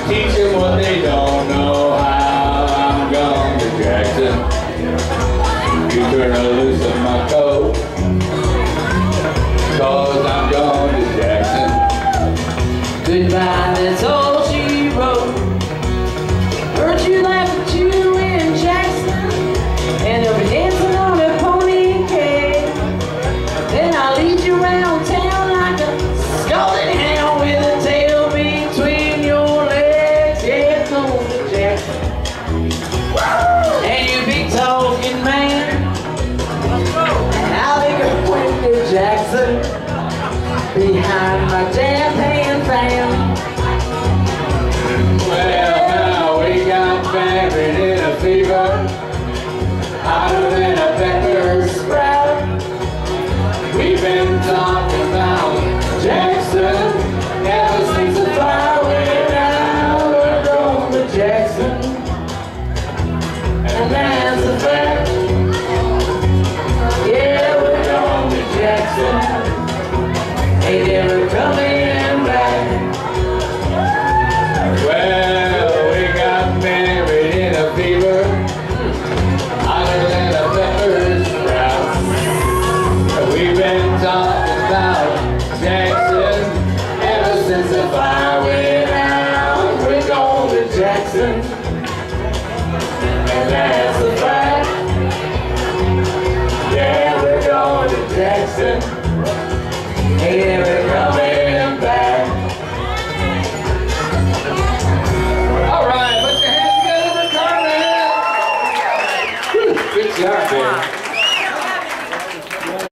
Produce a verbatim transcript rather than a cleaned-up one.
Teach them what they don't know how. I'm going to Jackson. You turn loose of my coat, 'cause I'm going to Jackson. Goodbye, that's all she wrote. Heard you laugh at you in Jackson, and they'll be dancing on a pony cake. Then I'll lead you around town like a scalding hound with a tail between your legs. Yeah, going to Jackson. And you big talking man, how they going to Jackson behind my jazz hand fan. Well, now we got Backert in a fever, hotter than a pepper sprout. We've been talking about Jackson ever since the fire went out. We're going to Jackson, and that's a fact. Yeah, we're going to Jackson. Ain't never coming back. Well, we got married in a fever, hotter than a pepper sprout. We've been talking about Jackson ever since the fire went out. We're going to Jackson, and that's a fact. Yeah, we're going to Jackson. Ain't ever coming back. All right, put your hands together for Karmyn. Good job, man.